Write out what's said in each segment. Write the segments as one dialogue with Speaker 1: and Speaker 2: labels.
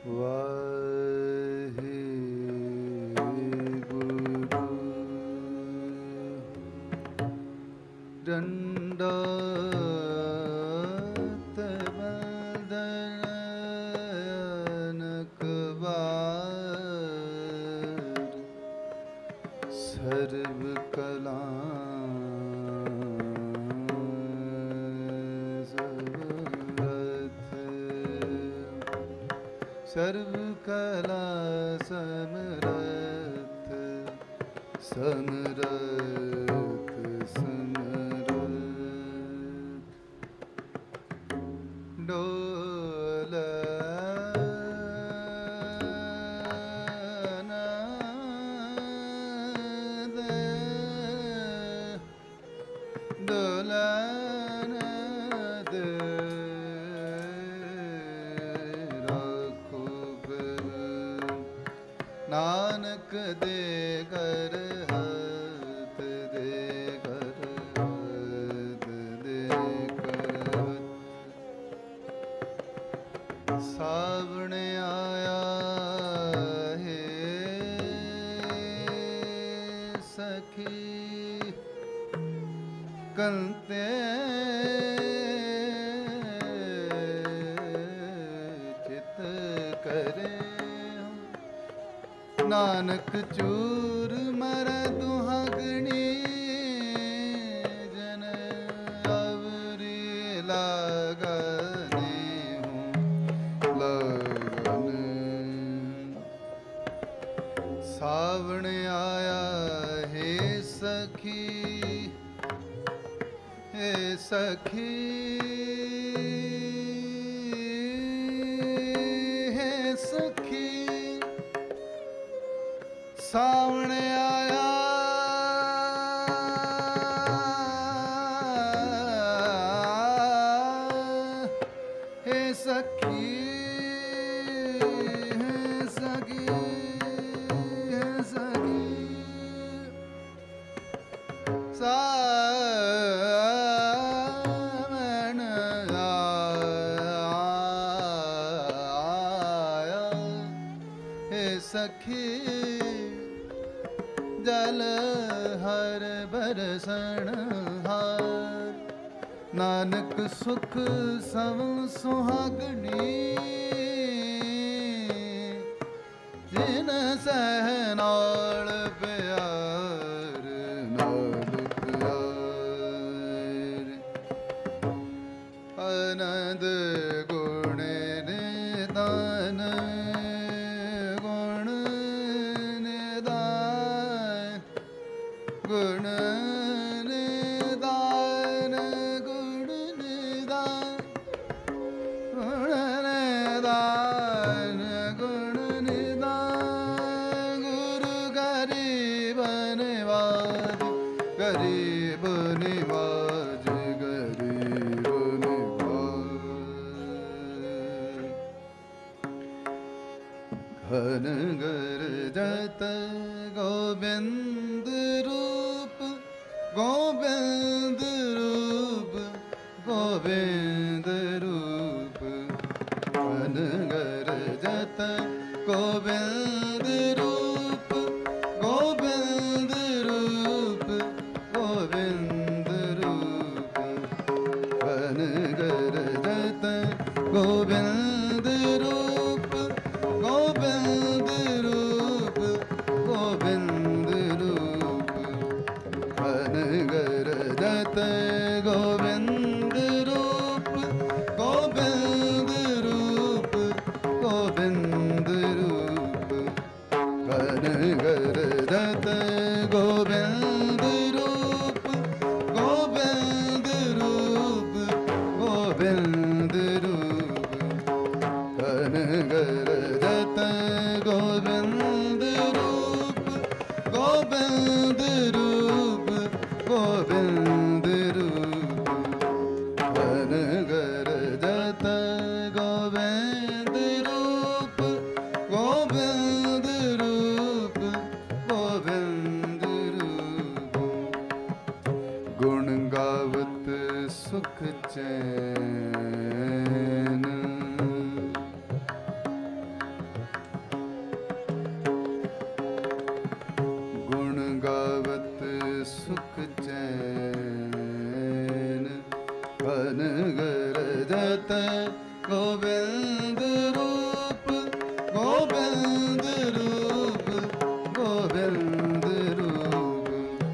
Speaker 1: ਵਾਹਿਗੁਰੂ ਦੰਡੋਤ ਬੰਦਨਕ ਵਾਰ ਸਰਬ ਕਲਾ ਸਰਬ ਕਲਾ ਸਮਰਥ ਸਮਰਥ ਸਮਰਥ ਡੋਲਨਾ ਦੇ ਡੋਲਨਾ ਦੇ ਨਾਨਕ ਦੇ ਘਰ ਹੱਥ ਦੇ ਘਰ ਹੱਥ ਦੇ ਘਰ ਸਾਵਣ ਆਇਆ ਹੈ ਸਖੀ ਕੰਤੇ ਚਿਤ ਕਰੇ ਨਾਨਕ ਚੂਰ ਮਰ ਦੁਹਾਗਣੀ ਜਨ ਅਵਰੀ ਲਾਗਨੇ ਹੂੰ ਲਗਨ ਸਾਵਣ ਆਇਆ ਹੈ ਸਖੀ ਹੈ ਸਖੀ ਹੈ ਸਖੀ ਸਾਵਣ ਆਇਆ ਹੈ ਸਖੀ ਹੈ ਸਖੀ ਹੈ ਸਖੀ ਸਾਵਣ ਆਇਆ ਹੈ ਸਖੀ ਜਲ ਹਰ ਬਰਸਣ ਹਾਰ ਨਾਨਕ ਸੁਖ ਸਭ ਸੁਹਾਗਣੀ ਜਿਨ ਸਹਿ ਨਾਲ ਪਿਆਰ ਨਾਲ ਪਿਆਰ ਆਨੰਦ ਗੁਣ ਨਿਦਾਨ ਗੁਣ ਨਿਦਾਨ ਗੁਣ ਨਿਦਾਨ ਗੁਣ ਨਿਦਾਨ ਗੁਣ ਨਿਦਾਨ ਗੁਣ ਨਿਦਾਨ ਗੁਰੂ ਗਰੀਬ ਨਿਵਾਜ ਗਰੀਬ ਨਿਵਾਜ ਗਰੀਬ ਨਿਵਾਜ ਘਨ ਗਰਜਤ ਗੋਬਿੰਦ ਰੂਪ ਗੋਬਿੰਦ ਰੂਪ ਗੋਬਿੰਦ ਰੂਪ ਘਨ ਗਰਜਤ ਗੋਬਿੰਦ ਰੂਪ ਗੋਬਿੰਦ ਰੂਪ ਗੋਬਿੰਦ ਰੂਪ ਘਨ ਗਰਜਤ ਗੋਬਿੰਦ ਰੂਪ ਗੋਬਿੰਦ ਰੂਪ ਗੋਬਿੰਦ ਰੂਪ ਘਨ ਗਰਜਤ ਗੋਬਿੰਦ ਰੂਪ ਗੋਬਿੰਦ ਰੂਪ ਗੋਬਿੰਦ ਰੂਪ ਘਨ ਗਰਜਤ ਗੋਬਿੰਦ ਰੂਪ ਗੋਬਿੰਦ ਰੂਪ ਗੋਬਿੰਦ ਰੂਪ गोविंद रूप गोविंद रूप गोविंद रूप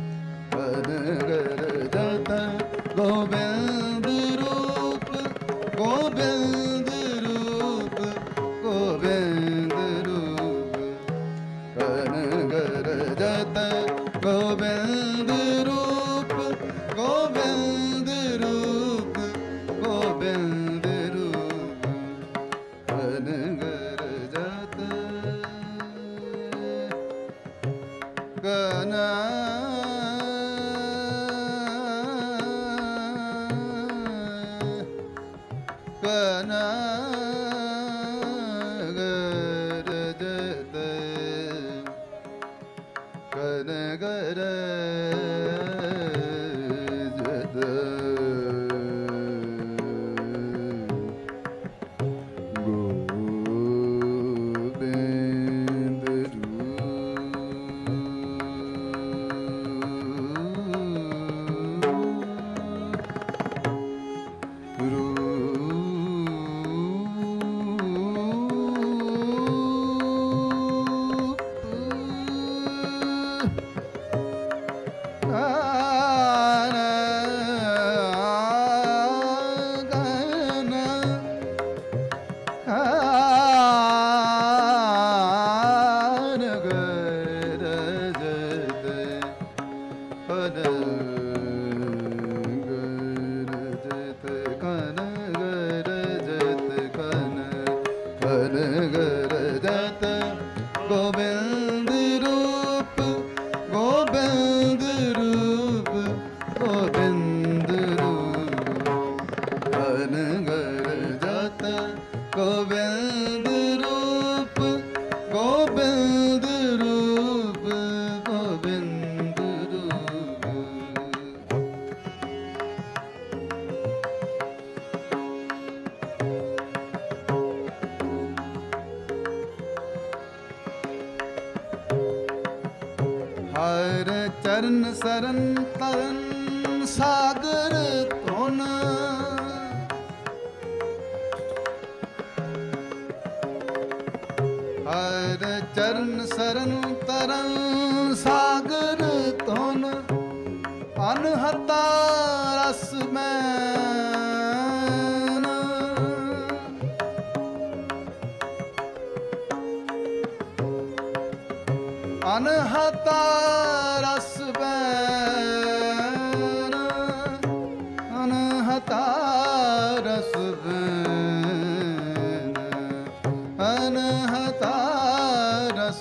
Speaker 1: अनगर जत गोविंद रूप गोविंद रूप गोविंद रूप अनगर जत गोविंद रूप गोविंद रूप गोविंद रूप अनगर जत गना कनगर जत कनगर जत गोविंद रूप गोविंद रूप गोविंद रूप गोविंद रूप अनगर जत गोविंद रूप गोविंद रूप गोविंद रूप हर चरण सरन तरन सागर तोन हर चरण सरन तरन सागर तोन अनहता रस में अनहता रस बैन अनहता रस बैन अनहता रस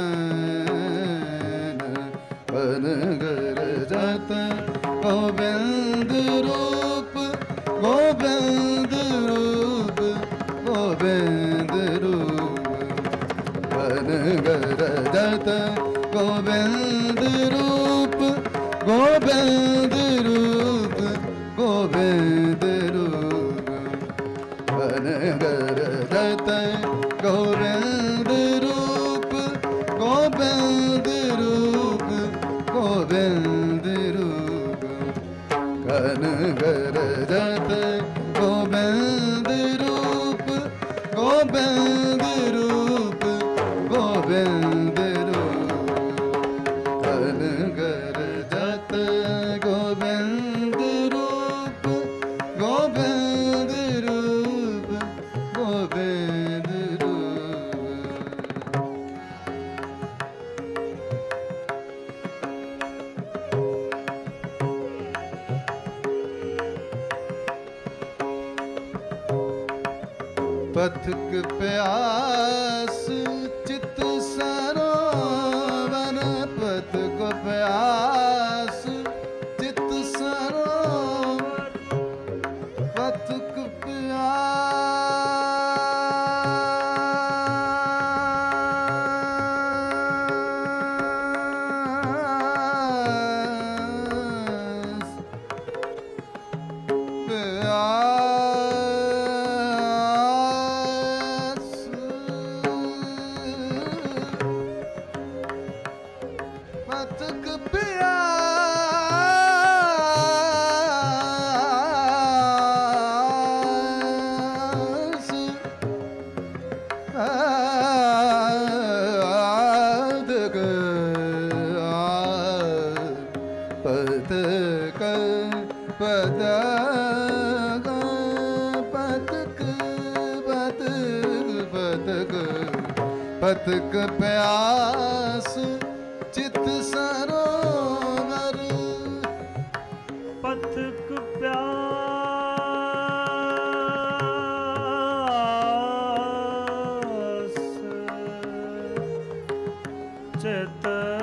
Speaker 1: बैन अनगर जत गोविंद रूप गोविंद रूप गोविंद रूप अनगर जत गोविंद रूप गोविंद रूप गोविंद रूप अनगर जत गोविंद रूप गोविंद रूप गोविंद रूप अनगर जत गोविंद रूप गोविंद रूप गोविंद रूप अनगर जत गोविंद रूप गोविंद रूप गोविंद रूप पथिक प्यास चित सरोवर पथिक प्यास चित सरोवर पथिक प्यास पथक प्यास चित सरोवर
Speaker 2: पथक प्यास चित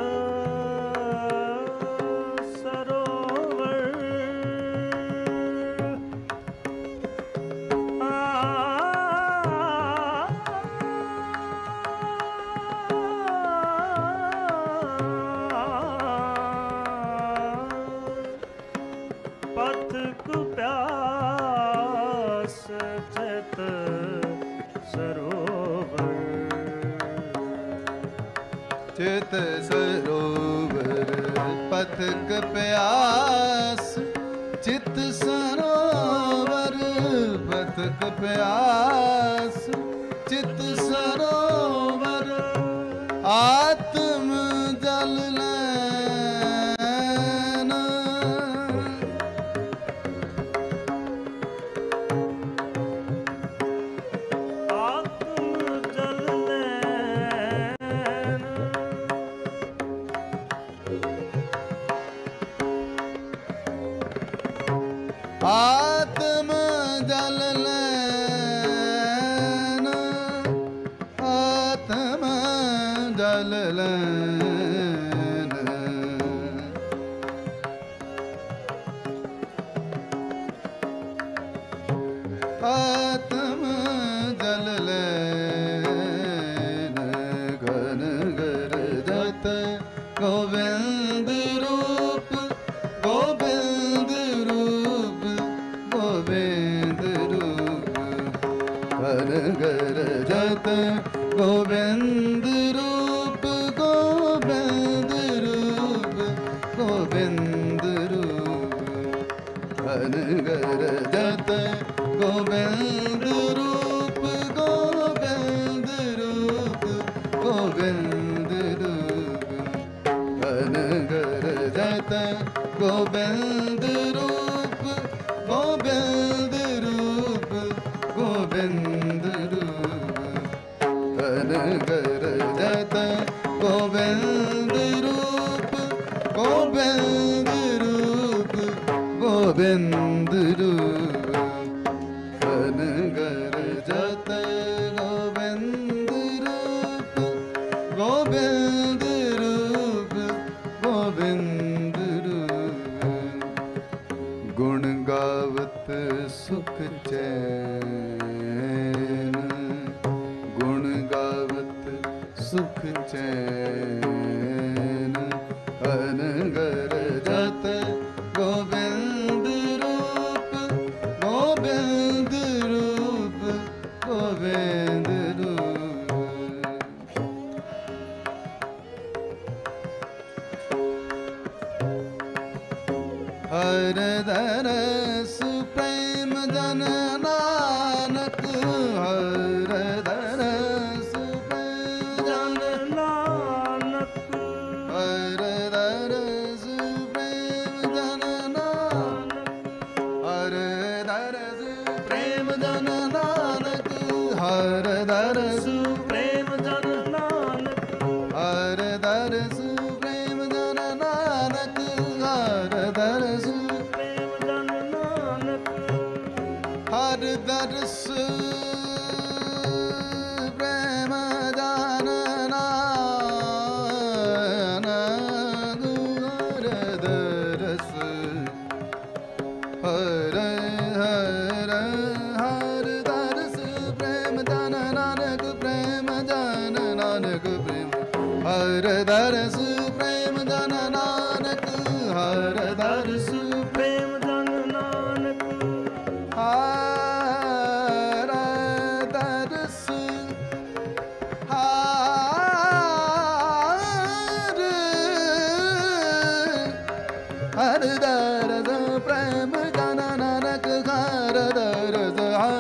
Speaker 2: पथक प्यास चित सरोवर
Speaker 1: चित सरोवर पथक प्यास चित सरोवर पथक प्यास चित सरोवर आत्म जल लेना
Speaker 2: आत्म जल
Speaker 1: आत्म जल लेना आत्म जल लेना आत्म जल लेना घन घर जत गोविंद रूप गोविंद रूप गोविंद रूप घन घर जत गोविंद रूप गोविंद रूप गोविंद रूप घन घर जत गोविंद रूप गोविंद रूप गोविंद रूप घन घर जत गोविंद रूप गोविंद रूप गोविंद रूप घन घर जत गोविंद रूप गोविंद रूप गोविंद रूप घन घर जत गोविंद रूप गोविंद रूप गोविंद रूप गुण गावत सुख चैन गुण गावत सुख चैन घन घर जत गोविंद रूप गोविंद रूप गोविंद रूप हर दरस प्रेम जन नानक हर दरस प्रेम जन
Speaker 2: नानक
Speaker 1: हर दरस प्रेम जन नानक हर दरस प्रेम जन नानक हर दरस
Speaker 2: प्रेम जन नानक
Speaker 1: हर दरस प्रेम जन नानक हर दरस
Speaker 2: प्रेम जन नानक
Speaker 1: हर दरस प्रेम जन नानक हर दरस हर हर हर दरस प्रेम जन नानक प्रेम जन नानक प्रेम हर दरस प्रेम जन नानक हर दरस
Speaker 2: प्रेम जन नानक
Speaker 1: हर दरस हर दरस प्रेम जन नानक हर दरस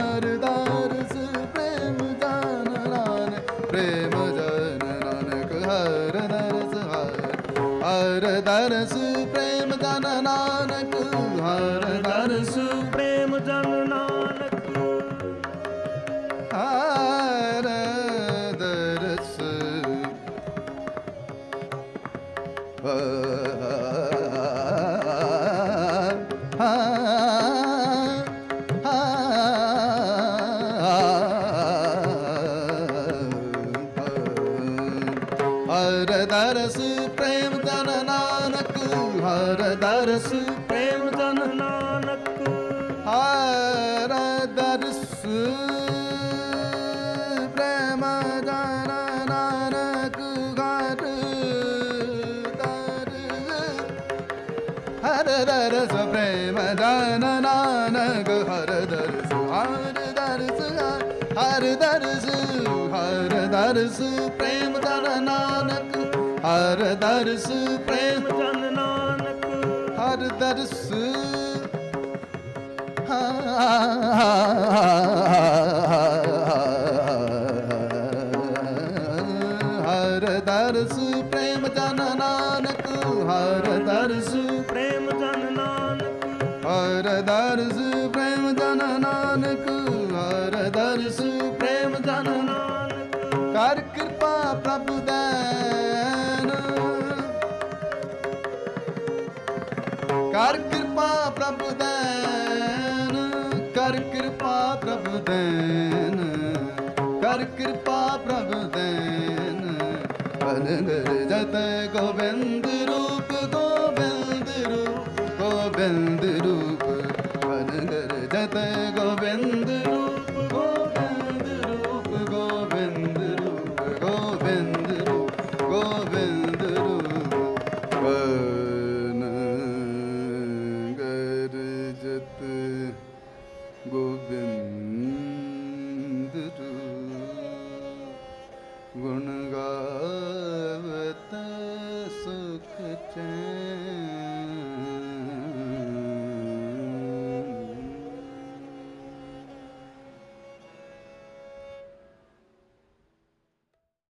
Speaker 1: प्रेम जन नानक प्रेम जन नानक हर दरस हर दरस प्रेम जन नानक हर दरस
Speaker 2: प्रेम जन नानक
Speaker 1: हर दरस हर दरस प्रेम धन नानक हर दरस
Speaker 2: प्रेम धन नानक
Speaker 1: हर दरस प्रेम धन नानक हर दरस प्रेम धन नानक हर दरस प्रेम धन नानक हर दरस प्रेम
Speaker 2: धन नानक
Speaker 1: हर दरस हर दरस प्रेम धन नानक हर दरस
Speaker 2: प्रेम धन नानक
Speaker 1: हर दरस प्रेम धन नानक हर दरस प्रेम धन
Speaker 2: नानक
Speaker 1: कर कृपा प्रभु दैन कर कृपा प्रभु दैन कर कृपा प्रभु दैन कर कृपा प्रभु दैन बनगर जत गोविंद रूप गोविंद रूप गोविंद रूप बनगर जत गोविंद रूप गोविंद रूप गोविंद रूप गोविंद रूप गोविंद रूप बनगर जत गोविंद रूप गुण गावत सुख चैन